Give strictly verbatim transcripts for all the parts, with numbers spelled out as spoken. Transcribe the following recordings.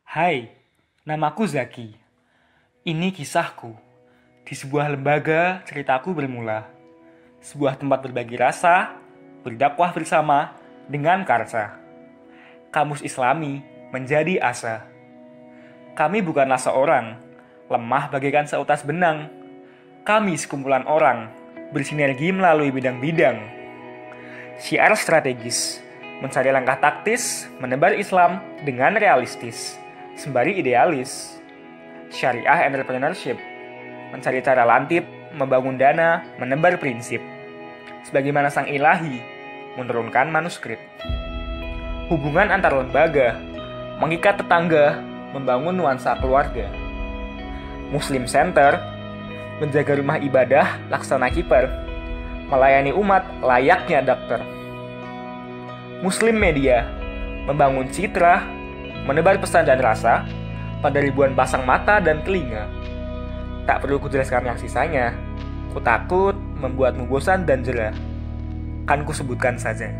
Hai, namaku Zaki. Ini kisahku. Di sebuah lembaga, ceritaku bermula. Sebuah tempat berbagi rasa, berdakwah bersama dengan karsa. Kamus Islami menjadi asa. Kami bukanlah seorang, lemah bagaikan seutas benang. Kami sekumpulan orang, bersinergi melalui bidang-bidang. Syiar strategis, mencari langkah taktis, menebar Islam dengan realistis, sembari idealis. Syariah entrepreneurship, mencari cara lantip, membangun dana, menebar prinsip. Sebagaimana sang ilahi, menurunkan manuskrip. Hubungan antar lembaga, mengikat tetangga, membangun nuansa keluarga. Muslim Center, menjaga rumah ibadah, laksana kiper, melayani umat layaknya dokter. Muslim Media, membangun citra, menebar pesan dan rasa pada ribuan pasang mata dan telinga. Tak perlu kujelaskan yang sisanya, ku takut membuatmu bosan dan jera. Kan ku sebutkan saja.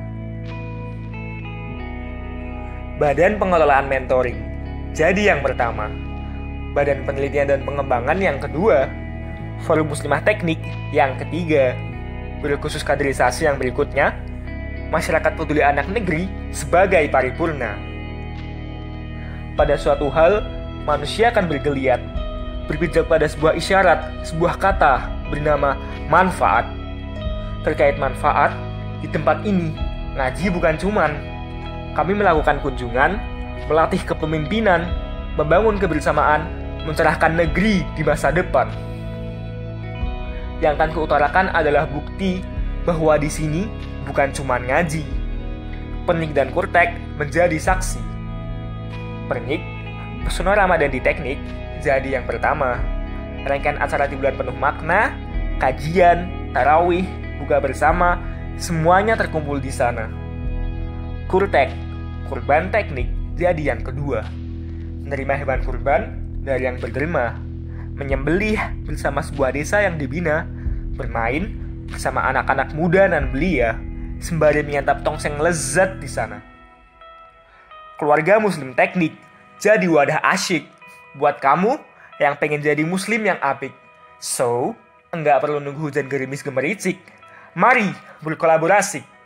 Badan Pengelolaan Mentoring jadi yang pertama. Badan Penelitian dan Pengembangan yang kedua. Forum Muslimah Teknik yang ketiga. Berkhusus kaderisasi yang berikutnya, Masyarakat Peduli Anak Negeri sebagai paripurna. Pada suatu hal, manusia akan bergeliat, berpijak pada sebuah isyarat, sebuah kata bernama manfaat. Terkait manfaat, di tempat ini, ngaji bukan cuman. Kami melakukan kunjungan, melatih kepemimpinan, membangun kebersamaan, mencerahkan negeri di masa depan. Yang akan kuutarakan adalah bukti bahwa di sini bukan cuma ngaji. Pernik dan Kurtek menjadi saksi. Pernik, pesona Ramadan di teknik, jadi yang pertama. Rangkaian acara di bulan penuh makna, kajian, tarawih, buka bersama, semuanya terkumpul di sana. Kurtek, kurban teknik, jadi yang kedua. Menerima hewan kurban dari yang berderma, menyembelih bersama sebuah desa yang dibina, bermain bersama anak-anak muda dan belia, sembari menyantap tongseng lezat di sana. Keluarga Muslim Teknik jadi wadah asyik buat kamu yang pengen jadi muslim yang apik. So, enggak perlu nunggu hujan gerimis gemericik. Mari berkolaborasi.